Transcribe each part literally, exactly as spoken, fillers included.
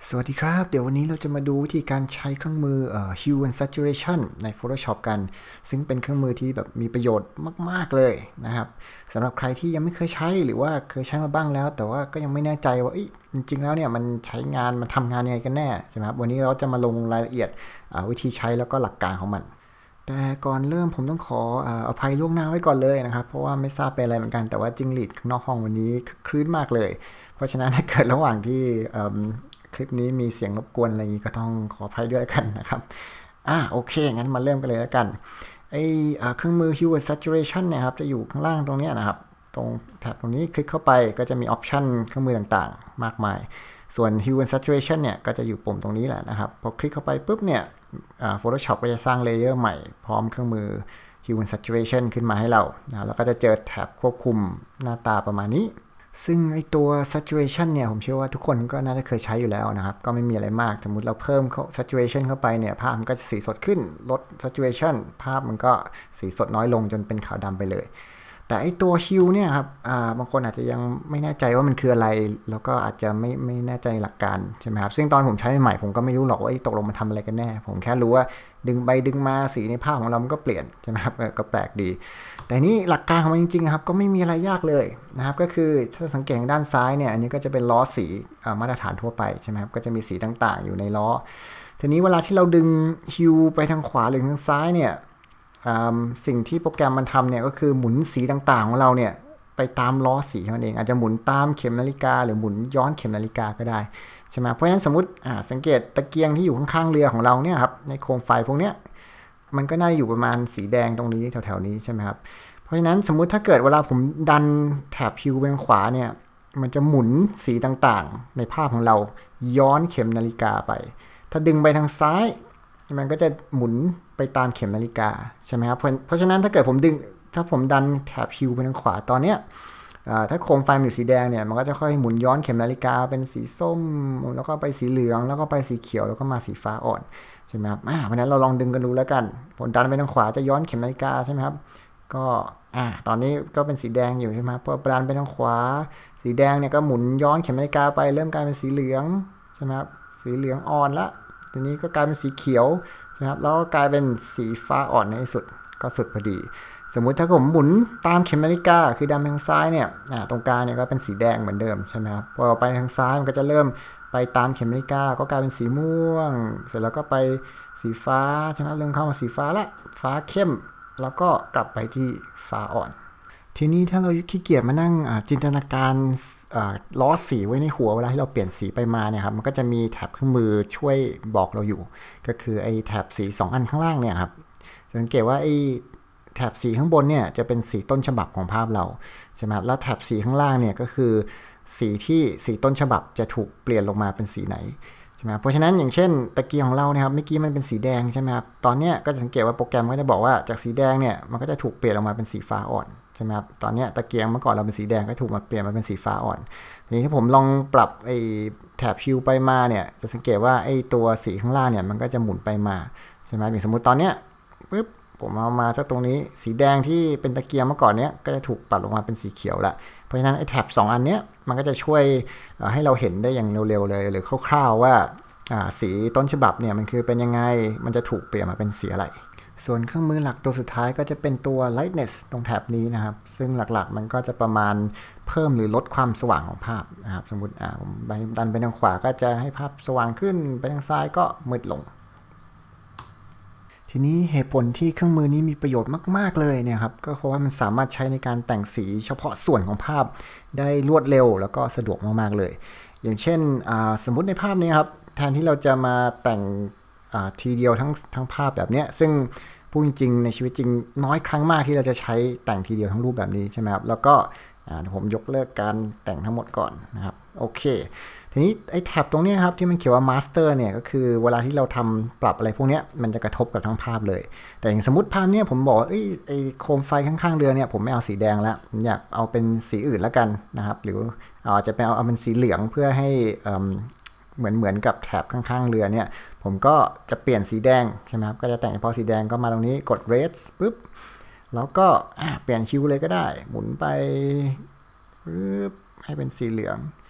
สวัสดีครับเดี๋ยววันนี้เราจะมาดูวิธีการใช้เครื่องมือเอ่อ Hue and Saturation ใน Photoshop กันซึ่งเป็นเครื่องมือที่แบบมีประโยชน์มากๆเลยนะครับสำหรับใครที่ยังไม่เคยใช้หรือว่าเคยใช้มาบ้างแล้วแต่ว่าก็ยังไม่แน่ใจว่าจริงๆแล้วเนี่ยมันใช้งานมันทำงานยังไงกันแน่ใช่ไหมครับวันนี้เราจะมาลงรายละเอียดวิธีใช้แล้วก็หลักการของมันแต่ก่อนเริ่มผมต้องขออภัยล่วงหน้าไว้ก่อนเลยนะครับเพราะว่าไม่ทราบเป็นอะไรเหมือนกันแต่ว่าจิ้งหรีดข้างนอกห้องวันนี้คลื่นมากเลยเพราะฉะนั้นถ้าเกิดระหว่างที่คลิปนี้มีเสียงรบกวนอะไรอย่างนี้ก็ต้องขออภัยด้วยกันนะครับอ่าโอเคงั้นมาเริ่มกันเลยแล้วกันไอเครื่องมือ Hue and Saturation เนี่ยครับจะอยู่ข้างล่างตรงนี้นะครับตรงแท็บตรงนี้คลิกเข้าไปก็จะมีออปชันเครื่องมือต่างๆมากมายส่วน Hue and Saturation เนี่ยก็จะอยู่ปุ่มตรงนี้แหละนะครับพอคลิกเข้าไปปุ๊บเนี่ย Photoshop ก็จะสร้างเลเยอร์ใหม่พร้อมเครื่องมือ Hue and Saturation ขึ้นมาให้เรานะแล้วก็จะเจอแท็บควบคุมหน้าตาประมาณนี้ซึ่งไอตัว saturation เนี่ยผมเชื่อว่าทุกคนก็น่าจะเคยใช้อยู่แล้วนะครับก็ไม่มีอะไรมากสมมติเราเพิ่ม saturation เข้าไปเนี่ยภาพมันก็จะสีสดขึ้นลด saturation ภาพมันก็สีสดน้อยลงจนเป็นขาวดำไปเลยแต่ไอตัว hue เนี่ยครับบางคนอาจจะยังไม่แน่ใจว่ามันคืออะไรแล้วก็อาจจะไม่ไม่แน่ใจหลักการใช่ไหมครับซึ่งตอนผมใช้ใหม่ผมก็ไม่รู้หรอกว่าตกลงมันทำอะไรกันแน่ผมแค่รู้ว่าดึงไปดึงมาสีในภาพของเรามันก็เปลี่ยนใช่ไหมครับก็แปลกดีแต่นี่หลักการของมันจริงๆครับก็ไม่มีอะไรยากเลยนะครับก็คือถ้าสังเกตด้านซ้ายเนี่ยอันนี้ก็จะเป็นล้อสีมาตรฐานทั่วไปใช่ไหมครับก็จะมีสีต่างๆอยู่ในล้อทีนี้เวลาที่เราดึงฮิวไปทางขวาหรือทางซ้ายเนี่ยสิ่งที่โปรแกรมมันทำเนี่ยก็คือหมุนสีต่างๆของเราเนี่ยไปตามล้อสีนั่นเองอาจจะหมุนตามเข็มนาฬิกาหรือหมุนย้อนเข็มนาฬิกาก็ได้ใช่ไหมเพราะฉะนั้นสมมติสังเกตตะเกียงที่อยู่ข้างๆเรือของเราเนี่ยครับในโคมไฟพวกเนี้ยมันก็น่าอยู่ประมาณสีแดงตรงนี้แถวๆนี้ใช่ไหมครับเพราะฉะนั้นสมมุติถ้าเกิดเวลาผมดันแถบฮิวไปทางขวาเนี่ยมันจะหมุนสีต่างๆในภาพของเราย้อนเข็มนาฬิกาไปถ้าดึงไปทางซ้ายมันก็จะหมุนไปตามเข็มนาฬิกาใช่ไหมครับเพราะฉะนั้นถ้าเกิดผมดึงถ้าผมดันแถบฮิวไปทางขวาตอนเนี้ยถ้าโคมไฟมันอยู่สีแดงเนี่ยมันก็จะค่อยหมุนย้อนเข็มนาฬิกาเป็นสีส้มแล้วก็ไปสีเหลืองแล้วก็ไปสีเขียวแล้วก็มาสีฟ้าอ่อนใช่ไหมครับเพราะฉะนั้นเราลองดึงกันดูแล้วกันผมดันไปทางขวาจะย้อนเข็มนาฬิกาใช่ไหมครับก็อ่าตอนนี้ก็เป็นสีแดงอยู่ใช่ไหมพอดันไปทางขวาสีแดงเนี่ยก็หมุนย้อนเข็มนาฬิกาไปเริ่มกลายเป็นสีเหลืองใช่ไหมครับสีเหลืองอ่อนละทีนี้ก็กลายเป็นสีเขียวใช่ไหมครับแล้วก็กลายเป็นสีฟ้าอ่อนในที่สุดก็สุดพอดีสมมุติถ้าผมหมุนตามเข็มนาฬิกาคือดันไปทางซ้ายเนี่ยตรงกลางเนี่ยก็เป็นสีแดงเหมือนเดิมใช่ไหมครับพอเราไปทางซ้ายมันก็จะเริ่มไปตามเข็มนาฬิกาก็กลายเป็นสีม่วงเสร็จแล้วก็ไปสีฟ้าใช่ไหมเริ่มเข้ามาสีฟ้าละฟ้าเข้มแล้วก็กลับไปที่ฟ้าอ่อนทีนี้ถ้าเราขี้เกียจมานั่งจินตนาการล้อสีไว้ในหัวเวลาที่เราเปลี่ยนสีไปมาเนี่ยครับมันก็จะมีแถบเครื่องมือช่วยบอกเราอยู่ก็คือไอ้แถบสีสองอันข้างล่างเนี่ยครับสังเกตว่าไอ้แถบสีข้างบนเนี่ยจะเป็นสีต้นฉบับของภาพเราใช่ไหมครับแล้วแถบสีข้างล่างเนี่ยก็คือสีที่สีต้นฉบับจะถูกเปลี่ยนลงมาเป็นสีไหนใช่ไหมเพราะฉะนั้นอย่างเช่นตะเกียงของเราเนี่ยครับเมื่อกี้มันเป็นสีแดงใช่ไหมครับตอนนี้ก็จะสังเกตว่าโปรแกรมก็จะบอกว่าจากสีแดงเนี่ยมันก็จะถูกเปลี่ยนลงมาเป็นสีฟ้าอ่อนใช่ไหมครับตอนนี้ตะเกียงเมื่อก่อนเราเป็นสีแดงก็ถูกมาเปลี่ยนมาเป็นสีฟ้าอ่อนทีนี้ถ้าผมลองปรับไอ้แถบฮิวไปมาเนี่ยจะสังเกตว่าไอ้ตัวสีข้างล่างเนี่ยมันก็จะหมุนไปมาใช่ไหมอย่างสมมติตอนเนี้ยปึ๊บผมเอามาสักตรงนี้สีแดงที่เป็นตะเกียงเมื่อก่อนเนี้ยก็จะถูกปรับลงมาเป็นสีเขียวละเพราะฉะนั้นไอ้แถบสองอันเนี้ยมันก็จะช่วยให้เราเห็นได้อย่างเร็วๆเลยหรือคร่าวๆว่าสีต้นฉบับเนี่ยมันคือเป็นยังไงมันจะถูกเปลี่ยนมาเป็นสีอะไรส่วนเครื่องมือหลักตัวสุดท้ายก็จะเป็นตัว lightness ตรงแถบนี้นะครับซึ่งหลักๆมันก็จะประมาณเพิ่มหรือลดความสว่างของภาพนะครับสมมติผมดันไปทางขวาก็จะให้ภาพสว่างขึ้นไปทางซ้ายก็มืดลงทีนี้เหตุผลที่เครื่องมือนี้มีประโยชน์มากๆเลยเนี่ยครับก็เพราะว่ามันสามารถใช้ในการแต่งสีเฉพาะส่วนของภาพได้รวดเร็วแล้วก็สะดวกมากๆเลยอย่างเช่นสมมุติในภาพนี้ครับแทนที่เราจะมาแต่งทีเดียวทั้งทั้งภาพแบบนี้ซึ่งพูดจริงๆในชีวิตจริงน้อยครั้งมากที่เราจะใช้แต่งทีเดียวทั้งรูปแบบนี้ใช่ไหมครับแล้วก็ผมยกเลิกการแต่งทั้งหมดก่อนนะครับโอเคทีนี้ไอ้แท็บตรงนี้ครับที่มันเขียนว่า Master เนี่ยก็คือเวลาที่เราทำปรับอะไรพวกนี้มันจะกระทบกับทั้งภาพเลยแต่อย่างสมมติภาพนี้ผมบอกว่าไอ้โคมไฟข้างๆเรือเนี่ยผมไม่เอาสีแดงแล้วอยากเอาเป็นสีอื่นแล้วกันนะครับหรืออาจจะเป็นเอาเอาเป็นสีเหลืองเพื่อให้เหมือนเหมือนกับแถบข้างๆเรือเนี่ยผมก็จะเปลี่ยนสีแดงใช่ไหมครับก็จะแต่งเฉพาะสีแดงก็มาตรงนี้กด red ปุ๊บแล้วก็เปลี่ยนคิวเลยก็ได้หมุนไปปึ๊บให้เป็นสีเหลือง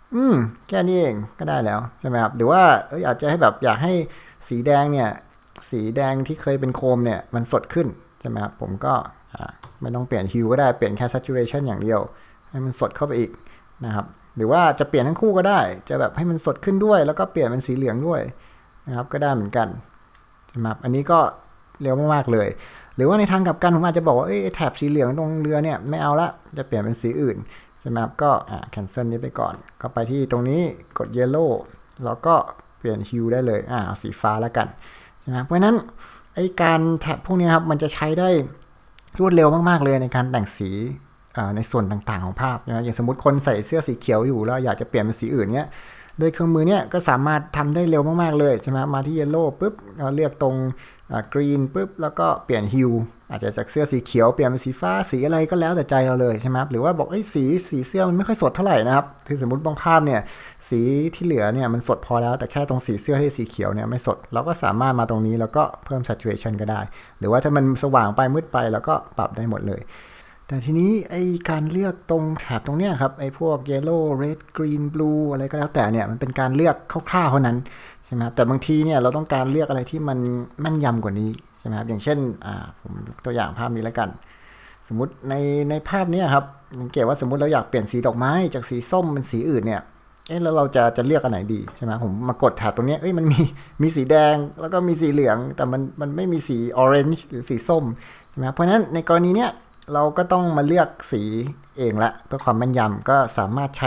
อืมแค่นี้เองก็ได้แล้วใช่ไหมครับหรือว่าเอออาจจะให้แบบอยากให้สีแดงเนี่ยสีแดงที่เคยเป็นโครมเนี่ยมันสดขึ้นใช่ไหมครับผมก็ไม่ต้องเปลี่ยนฮิวก็ได้เปลี่ยนแค่ saturation อย่างเดียวให้มันสดเข้าไปอีกนะครับหรือว่าจะเปลี่ยนทั้งคู่ก็ได้จะแบบให้มันสดขึ้นด้วยแล้วก็เปลี่ยนเป็นสีเหลืองด้วยนะครับก็ได้เหมือนกันใช่ไหมครับอันนี้ก็เร็วมากๆเลยหรือว่าในทางกลับกันผมอาจจะบอกว่าเอ้ยแถบสีเหลืองตรงเรือเนี่ยไม่เอาละจะเปลี่ยนเป็นสีอื่นใช่ไหมครับก็อ่า cancel นี้ไปก่อนก็ไปที่ตรงนี้กด yellow แล้วก็เปลี่ยน hue ได้เลยอ่าเอาสีฟ้าแล้วกันใช่ไหมเพราะฉะนั้นไอการแท็บพวกนี้ครับมันจะใช้ได้รวดเร็วมากๆเลยในการแต่งสีในส่วนต่างๆของภาพนะอย่างสมมติคนใส่เสื้อสีเขียวอยู่แล้วอยากจะเปลี่ยนเป็นสีอื่นเนี้ยโดยเครื่องมือเนี้ยก็สามารถทำได้เร็วมากๆเลยใช่ไหมมาที่ yellow ปุ๊บเราเลือกตรง green ปุ๊บแล้วก็เปลี่ยน hue อาจจะจากเสื้อสีเขียวเปลี่ยนเป็นสีฟ้าสีอะไรก็แล้วแต่ใจเราเลยใช่ไหมหรือว่าบอกไอ้สีสีเสื้อมันไม่ค่อยสดเท่าไหร่นะครับคือสมมติบางภาพเนี่ยสีที่เหลือเนี่ยมันสดพอแล้วแต่แค่ตรงสีเสื้อที่สีเขียวเนี่ยไม่สดเราก็สามารถมาตรงนี้แล้วก็เพิ่ม saturation ก็ได้หรือว่าถ้ามันสว่างไปมืดไปเราก็ปรับได้หมดเลยแต่ทีนี้ไอการเลือกตรงแถบตรงเนี้ยครับไอพวก yellow red green blue อะไรก็แล้วแต่เนี่ยมันเป็นการเลือกคร่าวๆเท่านั้นใช่ไหมครับแต่บางทีเนี่ยเราต้องการเลือกอะไรที่มันแม่นยำกว่านี้ใช่ไหมครับอย่างเช่นอ่าผมตัวอย่างภาพนี้แล้วกันสมมติในในภาพนี้ครับสังเกตว่าสมมติเราอยากเปลี่ยนสีดอกไม้จากสีส้มเป็นสีอื่นเนี่ยเอ๊ะแล้วเราจะจะเลือกอันไหนดีใช่ไหมผมมากดแถบตรงนี้เอ้ยมันมีมีสีแดงแล้วก็มีสีเหลืองแต่มันมันไม่มีสี orange หรือสีส้มใช่ไหมเพราะฉะนั้นในกรณีเนี้ยเราก็ต้องมาเลือกสีเองละเพื่อความแม่นยำก็สามารถใช้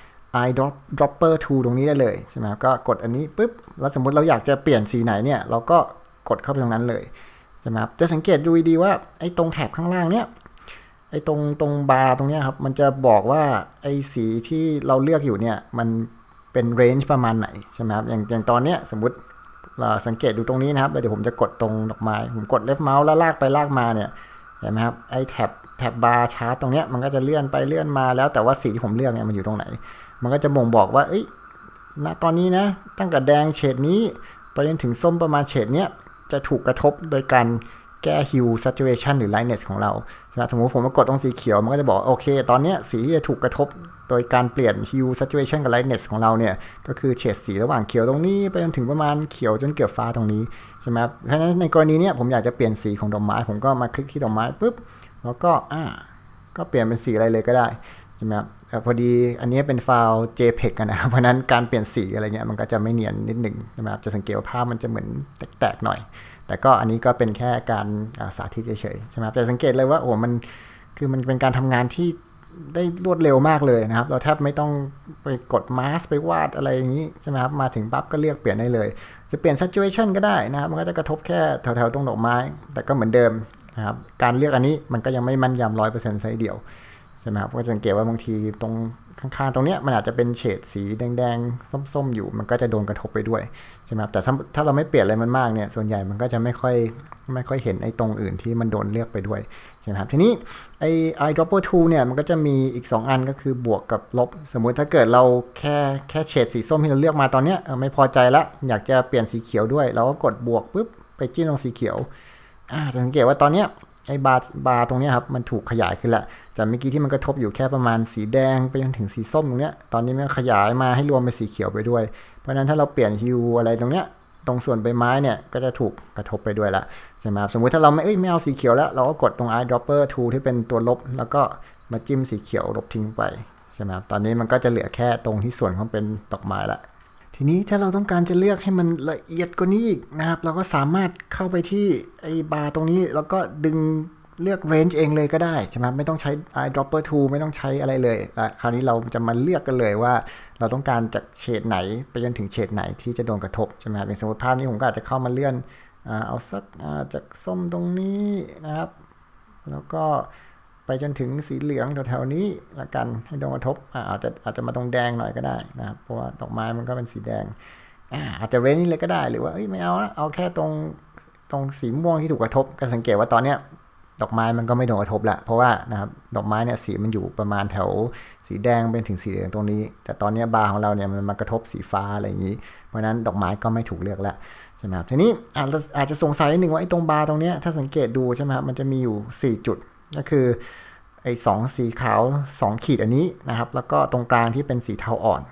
eyedropper tool ตรงนี้ได้เลยใช่ไหมก็กดอันนี้ปุ๊บแล้วสมมุติเราอยากจะเปลี่ยนสีไหนเนี่ยเราก็กดเข้าไปตรงนั้นเลยใช่ไหมครับจะสังเกตดูดีว่าไอ้ตรงแถบข้างล่างเนี่ยไอ้ตรงตรงบาร์ตรงนี้ครับมันจะบอกว่าไอ้สีที่เราเลือกอยู่เนี่ยมันเป็นเรนจ์ประมาณไหนใช่ไหมครับอย่างอย่างตอนเนี้ยสมมติเราสังเกตดูตรงนี้นะครับเดี๋ยวผมจะกดตรงดอกไม้ผมกดเลฟเมาส์แล้วลากไปลากมาเนี่ยเห็นไหมครับไอ้แท็บแท็บบาร์ชาร์ตตรงเนี้ยมันก็จะเลื่อนไปเลื่อนมาแล้วแต่ว่าสีที่ผมเลือกเนี่ยมันอยู่ตรงไหนมันก็จะบ่งบอกว่าเอ้ยณตอนนี้นะตั้งแต่แดงเฉดนี้ไปจนถึงส้มประมาณเฉดเนี้ยจะถูกกระทบโดยการแก้ hue saturation หรือ lightness ของเราใช่ไหมสมมติผมมากดตรงสีเขียวมันก็จะบอกโอเคตอนนี้สีที่จะถูกกระทบโดยการเปลี่ยน hue saturation กับ lightness ของเราเนี่ยก็คือเฉดสีระหว่างเขียวตรงนี้ไปจนถึงประมาณเขียวจนเกือบฟ้าตรงนี้ใช่ไหมเพราะฉะนั้นในกรณีนี้ผมอยากจะเปลี่ยนสีของดอกไม้ผมก็มาคลิกที่ดอกไม้ปุ๊บแล้วก็อ่าก็เปลี่ยนเป็นสีอะไรเลยก็ได้ใช่ไหมครับพอดีอันนี้เป็นไฟล์ เจ พี อี จี กันนะครับเพราะนั้นการเปลี่ยนสีอะไรเงี้ยมันก็จะไม่เนียนนิดหนึ่งใช่ไหมครับจะสังเกตว่าภาพมันจะเหมือนแตกๆหน่อยแต่ก็อันนี้ก็เป็นแค่การสาธิตเฉยๆใช่ไหมครับแต่สังเกตเลยว่าโอ้มันคือมันเป็นการทำงานที่ได้รวดเร็วมากเลยนะครับเราแทบไม่ต้องไปกดมาสไปวาดอะไรอย่างนี้ใช่ไหมครับมาถึงปั๊บก็เลือกเปลี่ยนได้เลยจะเปลี่ยน saturation ก็ได้นะครับมันก็จะกระทบแค่แถวๆตรงดอกไม้แต่ก็เหมือนเดิมนะครับการเลือกอันนี้มันก็ยังไม่มั่นยำร้อยเปอร์เซ็นต์ซะทีเดียวใช่ไหมครับก็สังเกตว่าบางทีตรงข้างๆตรงเนี้ยมันอาจจะเป็นเฉดสีแดงๆส้มๆอยู่มันก็จะโดนกระทบไปด้วยใช่ไหมครับแต่ถ้าถ้าเราไม่เปลี่ยนอะไรมันมากเนี่ยส่วนใหญ่มันก็จะไม่ค่อยไม่ค่อยเห็นไอ้ตรงอื่นที่มันโดนเลือกไปด้วยใช่ไหมครับทีนี้ไอ้ eyedropper tool เนี่ยมันก็จะมีอีกสองอันก็คือบวกกับลบสมมุติถ้าเกิดเราแค่แค่เฉดสีส้มที่เราเลือกมาตอนเนี้ยไม่พอใจละอยากจะเปลี่ยนสีเขียวด้วยเราก็กดบวกปุ๊บไปจิ้มตรงสีเขียวอ่าจะสังเกตว่าตอนเนี้ยไอ้บาร์บาร์ตรงนี้ครับมันถูกขยายขึ้นละจากเมื่อกี้ที่มันกระทบอยู่แค่ประมาณสีแดงไปจนถึงสีส้มตรงเนี้ยตอนนี้มันขยายมาให้รวมเป็นสีเขียวไปด้วยเพราะฉะนั้นถ้าเราเปลี่ยนฮิวอะไรตรงเนี้ยตรงส่วนใบไม้เนี่ยก็จะถูกกระทบไปด้วยละใช่ไหมครับสมมุติถ้าเราไม่เอ้ยไม่เอาสีเขียวแล้วเราก็กดตรง eyedropper tool ที่เป็นตัวลบแล้วก็มาจิ้มสีเขียวลบทิ้งไปใช่ไหมครับตอนนี้มันก็จะเหลือแค่ตรงที่ส่วนของเป็นดอกไม้ละทีนี้ถ้าเราต้องการจะเลือกให้มันละเอียดกว่านี้อีกนะครับเราก็สามารถเข้าไปที่ไอ้บาร์ตรงนี้แล้วก็ดึงเลือก range เองเลยก็ได้ใช่ไหมไม่ต้องใช้ eyedropper tool ไม่ต้องใช้อะไรเลยคราวนี้เราจะมาเลือกกันเลยว่าเราต้องการจากเฉดไหนไปจนถึงเฉดไหนที่จะโดนกระทบใช่ไหมครับอย่างสมมติภาพนี้ผมก็อาจจะเข้ามาเลื่อนเอาสักจากส้มตรงนี้นะครับแล้วก็ไปจนถึงสีเหลืองแถวๆนี้ละกันให้โดนกระทบอาจจะอาจจะมาตรงแดงหน่อยก็ได้นะครับเพราะว่าดอกไม้มันก็เป็นสีแดงอาจจะเรนนี่เลยก็ได้หรือว่าไม่เอาละเอาแค่ตรงตรงสีม่วงที่ถูกกระทบก็สังเกตว่าตอนเนี้ยดอกไม้มันก็ไม่โดนกระทบละเพราะว่านะครับดอกไม้เนี่ยสีมันอยู่ประมาณแถวสีแดงเป็นถึงสีเหลืองตรงนี้แต่ตอนนี้บาร์ของเราเนี่ยมันมากระทบสีฟ้าอะไรอย่างนี้เพราะนั้นดอกไม้ก็ไม่ถูกเลือกละใช่ไหมครับทีนี้อาจจะสงสัยนิดนึงว่าไอ้ตรงบาร์ตรงนี้ถ้าสังเกตดูใช่ไหมครับมันจะมีอยู่สี่จุดก็คือไอ้สองสีขาวสองขีดอันนี้นะครับแล้วก็ตรงกลางที่เป็นสีเทาอ่อน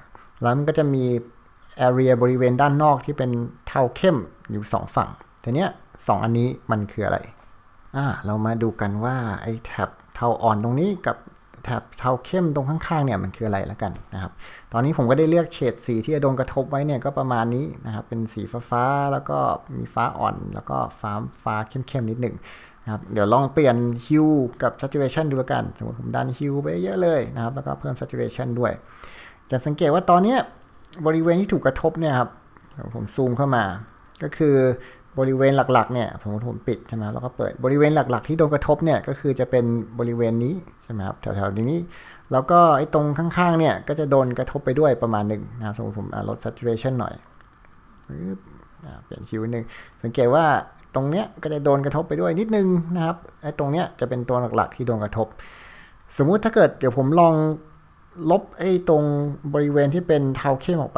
แล้วมันก็จะมี area บริเวณด้านนอกที่เป็นเทาเข้มอยู่สองฝั่งทีเนี้ยสองอันนี้มันคืออะไรอ่าเรามาดูกันว่าไอ้แถบเทาอ่อนตรงนี้กับแถบเทาเข้มตรงข้างๆเนี่ยมันคืออะไรแล้วกันนะครับตอนนี้ผมก็ได้เลือกเฉดสีที่จะโดนกระทบไว้เนี่ยก็ประมาณนี้นะครับเป็นสีฟ้าๆแล้วก็มีฟ้าอ่อนแล้วก็ฟ้าฟ้าเข้มๆนิดหนึ่งนะครับเดี๋ยวลองเปลี่ยน hue กับ saturation ดูแล้วกันสมมติผมดัน hue ไปเยอะเลยนะครับแล้วก็เพิ่ม saturation ด้วยจะสังเกตว่าตอนนี้บริเวณที่ถูกกระทบเนี่ยครับผมซูมเข้ามาก็คือบริเวณหลักๆเนี่ยผมผมปิดใช่ไหมแล้วก็เปิดบริเวณหลักๆที่โดนกระทบเนี่ยก็คือจะเป็นบริเวณนี้ใช่ไหมครับแถวๆนี้แล้วก็ไอ้ตรงข้างๆเนี่ยก็จะโดนกระทบไปด้วยประมาณหนึ่งนะครับสมมติผมลด saturation หน่อยเปลี่ยนคิวหนึ่งสังเกตว่าตรงเนี้ยก็จะโดนกระทบไปด้วยนิดนึงนะครับไอ้ตรงเนี้ยจะเป็นตัวหลักๆที่โดนกระทบสมมุติถ้าเกิดเดี๋ยวผมลองลบไอ้ตรงบริเวณที่เป็นเทาเข้มออกไป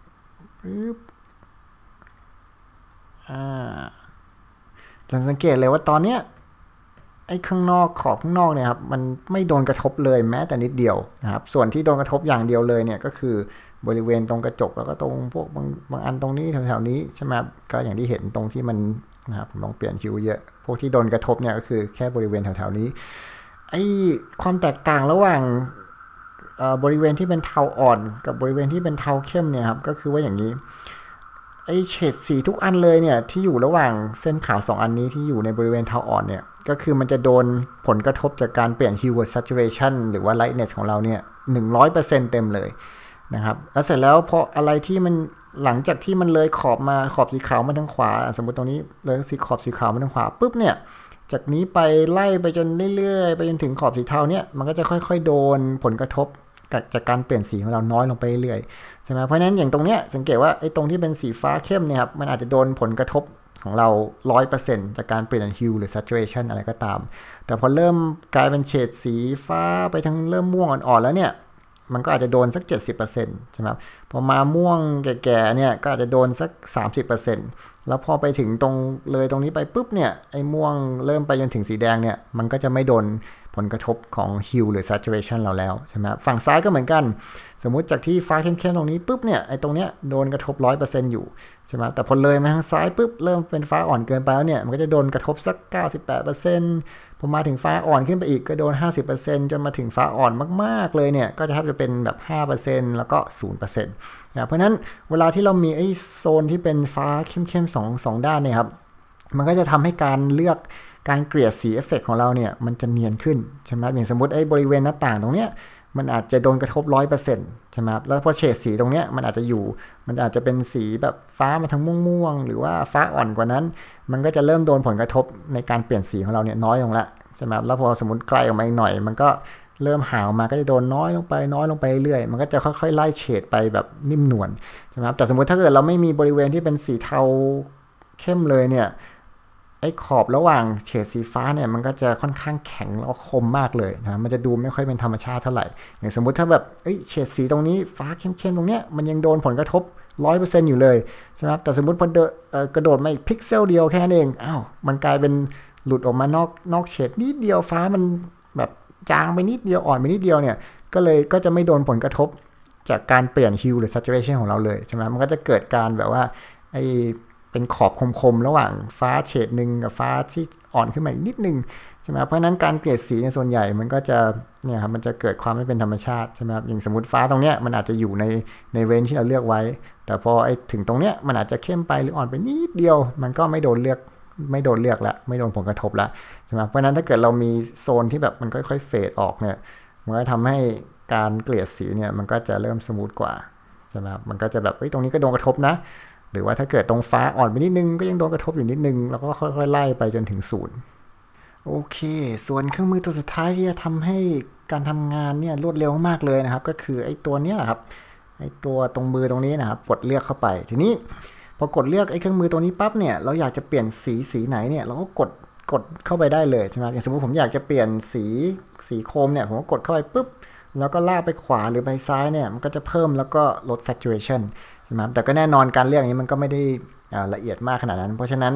จะสังเกตเลยว่าตอนเนี้ยไอ้ข้างนอกขอบข้างนอกเนี่ยครับมันไม่โดนกระทบเลยแม้แต่นิดเดียวนะครับส่วนที่โดนกระทบอย่างเดียวเลยเนี่ยก็คือบริเวณตรงกระจกแล้วก็ตรงพวกบางบางอันตรงนี้แถวๆนี้ใช่ไหมก็อย่างที่เห็นตรงที่มันนะครับผมลองเปลี่ยนคิวเยอะพวกที่โดนกระทบเนี่ยก็คือแค่บริเวณแถวๆนี้ไอ้ความแตกต่างระหว่างบริเวณที่เป็นเทาอ่อนกับบริเวณที่เป็นเทาเข้มเนี่ยครับก็คือว่าอย่างนี้ไอ้เฉดสีทุกอันเลยเนี่ยที่อยู่ระหว่างเส้นขาวสองอันนี้ที่อยู่ในบริเวณเทาอ่อนเนี่ยก็คือมันจะโดนผลกระทบจากการเปลี่ยน hue saturation หรือว่า lightness ของเราเนี่ย หนึ่งร้อยเปอร์เซ็นต์ เต็มเลยนะครับแล้วเสร็จแล้วพออะไรที่มันหลังจากที่มันเลยขอบมาขอบสีขาวมาทางขวาสมมติตรงนี้เลยสีขอบสีขาวมาทางขวาปุ๊บเนี่ยจากนี้ไปไล่ไปจนเรื่อยๆไปจนถึงขอบสีเทาเนี่ยมันก็จะค่อยๆโดนผลกระทบจากการเปลี่ยนสีของเราน้อยลงไปเรื่อยๆใช่ไหมเพราะฉะนั้นอย่างตรงเนี้ยสังเกตว่าไอ้ตรงที่เป็นสีฟ้าเข้มเนี่ยครับมันอาจจะโดนผลกระทบของเรา ร้อยเปอร์เซ็นต์ จากการเปลี่ยน hue หรือ saturation อะไรก็ตามแต่พอเริ่มกลายเป็นเฉดสีฟ้าไปทางเริ่มม่วงอ่อนๆแล้วเนี่ยมันก็อาจจะโดนสัก เจ็ดสิบเปอร์เซ็นต์ ใช่ไหมพอมาม่วงแก่ๆเนี่ยก็อาจจะโดนสัก สามสิบเปอร์เซ็นต์ แล้วพอไปถึงตรงเลยตรงนี้ไปปุ๊บเนี่ยไอ้ม่วงเริ่มไปจนถึงสีแดงเนี่ยมันก็จะไม่โดนผลกระทบของ hue หรือ saturation เราแล้วใช่ไหมฝั่งซ้ายก็เหมือนกันสมมุติจากที่ฟ้าเข้มๆตรงนี้ปุ๊บเนี่ยไอ้ตรงเนี้ยโดนกระทบ ร้อยเปอร์เซ็นต์ อยู่ใช่ไหมแต่พอเลยมาทางซ้ายปุ๊บเริ่มเป็นฟ้าอ่อนเกินไปแล้วเนี่ยมันก็จะโดนกระทบสัก เก้าสิบแปดเปอร์เซ็นต์ พอมาถึงฟ้าอ่อนขึ้นไปอีกก็โดน ห้าสิบเปอร์เซ็นต์ จนมาถึงฟ้าอ่อนมากๆเลยเนี่ยก็จะแทบจะเป็นแบบ ห้าเปอร์เซ็นต์ แล้วก็ ศูนย์เปอร์เซ็นต์ นะเพราะนั้นเวลาที่เรามีไอ้โซนที่เป็นฟ้าเข้มๆสองสองด้านเนี่ยครับมันก็จะทำให้การเลือกการเกลี่ยสีเอฟเฟกต์ของเราเนี่ยมันจะเนียนขึ้นใช่ไหมอย่างสมมติไอ้บริเวณหน้าต่างตรงเนี้ยมันอาจจะโดนกระทบ ร้อยเปอร์เซ็นต์ ใช่ไหมครับแล้วพอเฉดสีตรงเนี้ยมันอาจจะอยู่มันอาจจะเป็นสีแบบฟ้ามาทางม่วงๆหรือว่าฟ้าอ่อนกว่านั้นมันก็จะเริ่มโดนผลกระทบในการเปลี่ยนสีของเราเนี่ยน้อยลงละใช่ไหมแล้วพอสมมติไกลออกมาอีกหน่อยมันก็เริ่มหาวมาก็จะโดนน้อยลงไปน้อยลงไปเรื่อยมันก็จะค่อยๆไล่เฉดไปแบบนิ่มนวลใช่ไหมครับแต่สมมติถ้าเกิดเราไม่มีบริเวณที่เป็นสีเทาเข้มเลยเนี่ยไอ้ขอบระหว่างเฉดสีฟ้าเนี่ยมันก็จะค่อนข้างแข็งแล้วคมมากเลยนะมันจะดูไม่ค่อยเป็นธรรมชาติเท่าไหร่อย่างสมมุติถ้าแบบเอ้ยเฉดสีตรงนี้ฟ้าเข้มๆตรงเนี้ยมันยังโดนผลกระทบ ร้อยเปอร์เซ็นต์ อยู่เลยใช่ไหมครับแต่สมมติพอเดกระโดดมาอีกพิกเซลเดียวแค่นั้นเองอ้าวมันกลายเป็นหลุดออกมานอกนอกเฉดนิดเดียวฟ้ามันแบบจางไปนิดเดียวอ่อนไปนิดเดียวเนี่ยก็เลยก็จะไม่โดนผลกระทบจากการเปลี่ยน hue หรือ saturation ของเราเลยใช่ไหมมันก็จะเกิดการแบบว่าไอเป็นขอบคมๆระหว่างฟ้าเฉดหนึ่งกับฟ้าที่อ่อนขึ้นมาอีกนิดนึงใช่ไหมเพราะนั้นการเกลี่ยสีในส่วนใหญ่มันก็จะเนี่ยครับมันจะเกิดความไม่เป็นธรรมชาติใช่ไหมครับอย่างสมมติฟ้าตรงเนี้ยมันอาจจะอยู่ในในเรนจ์ที่เราเลือกไว้แต่พอไอถึงตรงเนี้ยมันอาจจะเข้มไปหรืออ่อนไปนิดเดียวมันก็ไม่โดนเลือกไม่โดนเลือกละไม่โดนผลกระทบละใช่ไหมเพราะนั้นถ้าเกิดเรามีโซนที่แบบมันค่อยๆเฟดออกเนี่ยมันก็ทำให้การเกลี่ยสีเนี่ยมันก็จะเริ่มสมูทกว่าใช่ไหมครับมันก็จะแบบเอ้ยตรงนี้ก็โดนกระทบนะหรือว่าถ้าเกิดตรงฟ้าอ่อนไปนิดนึงก็ยังโดนกระทบอยู่นิดนึงแล้วก็ค่อยๆไล่ไปจนถึงศูนย์โอเคส่วนเครื่องมือตัวสุดท้ายที่จะทำให้การทำงานเนี่ยรวดเร็วมากเลยนะครับก็คือไอ้ตัวเนี้ยครับไอ้ตัวตรงมือตรงนี้นะครับกดเลือกเข้าไปทีนี้พอกดเลือกไอ้เครื่องมือตัวนี้ปั๊บเนี่ยเราอยากจะเปลี่ยนสีสีไหนเนี่ยเราก็กดกดเข้าไปได้เลยใช่ไหมอย่างสมมติผมอยากจะเปลี่ยนสีสีโครมเนี่ยผมก็กดเข้าไปปุ๊บแล้วก็ลากไปขวาหรือไปซ้ายเนี่ยมันก็จะเพิ่มแล้วก็ลด saturation ใช่ไหมแต่ก็แน่นอนการเลือกนี้มันก็ไม่ได้ละเอียดมากขนาดนั้นเพราะฉะนั้น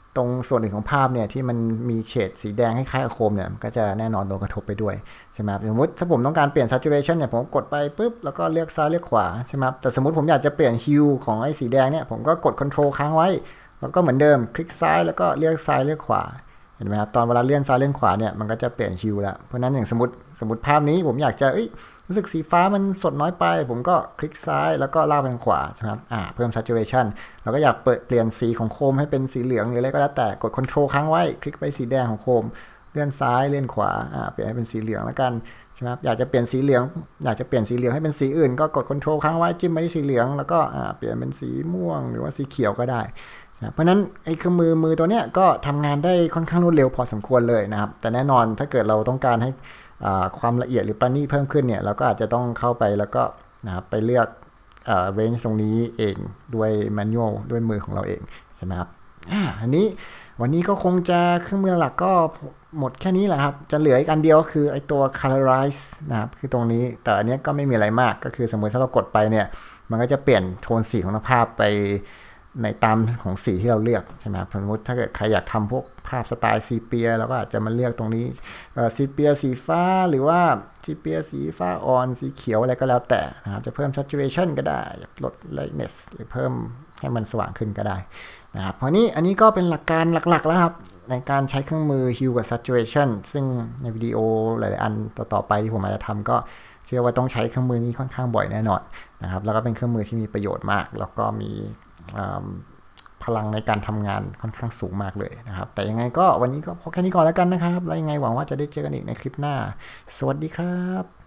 ตรงส่วนหนึ่งของภาพเนี่ยที่มันมีเฉดสีแดงคล้ายๆกับโคมเนี่ยก็จะแน่นอนโดนกระทบไปด้วยใช่ไหมครับสมมติถ้าผมต้องการเปลี่ยน saturation เนี่ยผมกดไปปุ๊บแล้วก็เลือกซ้ายเลือกขวาใช่ไหมครับแต่สมมติผมอยากจะเปลี่ยน hue ของไอ้สีแดงเนี่ยผมก็กด control ค้างไว้แล้วก็เหมือนเดิมคลิกซ้ายแล้วก็เลือกซ้ายเลือกขวาเห็นไหมครับตอนเวลาเลื่อนซ้ายเลื่อนขวาเนี่ยมันก็จะเปลี่ยน hue แล้วเพราะนั้นอย่างสมมติสมมติภาพนี้ผมอยากจะรู้สึกสีฟ้ามันสดน้อยไปผมก็คลิกซ้ายแล้วก็ลากไปทางขวาใช่ไหมครับอ่าเพิ่ม saturation เราก็อยากเปิดเปลี่ยนสีของโคมให้เป็นสีเหลืองหรืออะไรก็แล้วแต่กด control ค้างไว้คลิกไปสีแดงของโคมเลื่อนซ้ายเลื่อนขวาอ่าเปลี่ยนให้เป็นสีเหลืองแล้วกันใช่ไหมครับอยากจะเปลี่ยนสีเหลืองอยากจะเปลี่ยนสีเหลืองให้เป็นสีอื่นก็กด control ค้างไว้จิ้มไปที่สีเหลืองแล้วก็อ่าเปลี่ยนเป็นสีม่วงหรือว่าสีเขียวก็ได้เพราะนั้นไอ้เครื่องมือมือตัวเนี้ยก็ทำงานได้ค่อนข้างรวดเร็วพอสมควรเลยนะครับแต่แน่นอนถ้าเกิดเราต้องการให้ความละเอียดหรือประณีตเพิ่มขึ้นเนี่ยเราก็อาจจะต้องเข้าไปแล้วก็นะครับไปเลือกเรนจ์ตรงนี้เองด้วยแมนนวลด้วยมือของเราเองใช่ไหมครับอ่าอันนี้วันนี้ก็คงจะเครื่องมือหลักก็หมดแค่นี้แหละครับจะเหลืออีกอันเดียวคือไอตัว colorize นะครับคือตรงนี้แต่อันนี้ก็ไม่มีอะไรมากก็คือสมมติถ้าเรากดไปเนี่ยมันก็จะเปลี่ยนโทนสีของภาพไปในตามของสีที่เราเลือกใช่ไหมครับสมมติถ้าเกิดใครอยากทำพวกภาพสไตล์ซีเปียเราก็อาจจะมาเลือกตรงนี้ซีเปียสีฟ้าหรือว่าซีเปียสีฟ้าอ่อนสีเขียวอะไรก็แล้วแต่นะครับจะเพิ่ม saturation ก็ได้ลด lightness หรือเพิ่มให้มันสว่างขึ้นก็ได้นะครับเพราะนี้อันนี้ก็เป็นหลักการหลักๆแล้วครับในการใช้เครื่องมือ hue กับ saturation ซึ่งในวิดีโอหลายๆอันต่อๆไปที่ผมอาจจะทำก็เชื่อว่าต้องใช้เครื่องมือนี้ค่อนข้างบ่อยแน่นอนนะครับแล้วก็เป็นเครื่องมือที่มีประโยชน์มากแล้วก็มีพลังในการทำงานค่อนข้างสูงมากเลยนะครับแต่ยังไงก็วันนี้ก็พอแค่นี้ก่อนแล้วกันนะครับแล้วยังไงหวังว่าจะได้เจอกันอีกในคลิปหน้าสวัสดีครับ